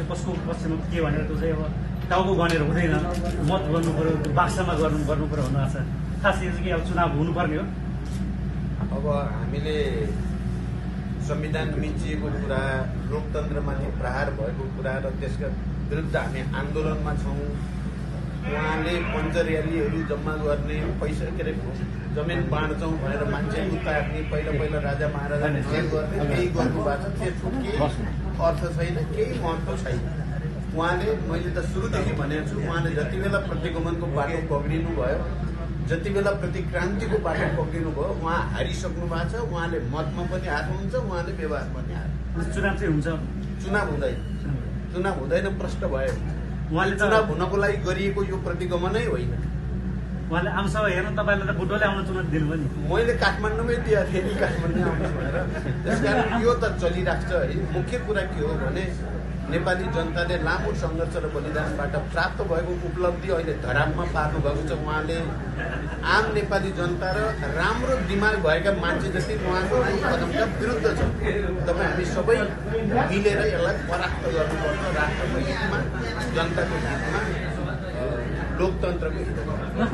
कसको पक्षमा के भनेर त्यो चाहिँ अब टाउको गनेर हुँदैन, मत गर्नु पर्यो, बाक्सामा गर्नु पर्यो भन्नु आएको छ। खास यो चाहिँ अब चुनाव हुनुपर्ने हो। अब हामीले संविधान मिचिएको कुरा, लोकतन्त्रमाथि प्रहार भएको कुरा र त्यसका विरुद्ध हामी आन्दोलनमा छौँ। उहाँले पञ्चर्यालीहरू जम्मा गर्ने, पैसा के अरे जमिन बाँड्छौँ भनेर मान्छे उतार्ने, पहिला राजा महाराजाले जे गर्ने केही गर्नुभएको छ। त्यसको केही अर्थ छैन, केही महत्त्व छैन। उहाँले, मैले त सुरुदेखि भनेको छु, उहाँले जति बेला प्रतिगमनको बाटो पक्रिनु भयो, जति बेला प्रतिक्रान्तिको बाटो पक्रिनु भयो, उहाँ हारिसक्नु भएको छ। उहाँले मतमा पनि हार्नुहुन्छ, उहाँले व्यवहारमा पनि हार्नु। चुनाव चाहिँ हुन्छ? चुनाव हुँदैन, चुनाव हुँदैन, प्रश्न भयो। उहाँले चुनाव हुनको लागि गरिएको यो प्रतिगमनै होइन। उहाँले आमसभा हेर्नु, तपाईँलाई त बुटोले आउन चुनौती दिनु पनि। मैले काठमाडौँमै दिएको थिएँ नि, काठमाडौँ आउँछु भनेर। त्यसकारण यो त चलिरहेको छ है। मुख्य कुरा के हो भने नेपाली जनताले लामो सङ्घर्ष र बलिदानबाट प्राप्त भएको उपलब्धि अहिले धरापमा पार्नु भएको छ। उहाँले आम नेपाली जनता र राम्रो दिमाग भएका मान्छे जति उहाँको कदमका विरुद्ध छ। तपाईँ हामी सबै मिलेर यसलाई परास्त गर्नुपर्छ, राष्ट्रको हितमा, जनताको हितमा, लोकतन्त्रको हितमा।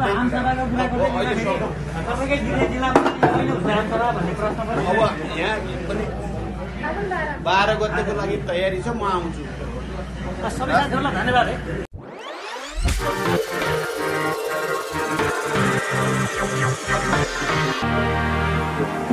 अब यहाँ पनि 12 गतेको लागि तयारी छ, म आउँछु। सबै साथीहरूलाई धन्यवाद है।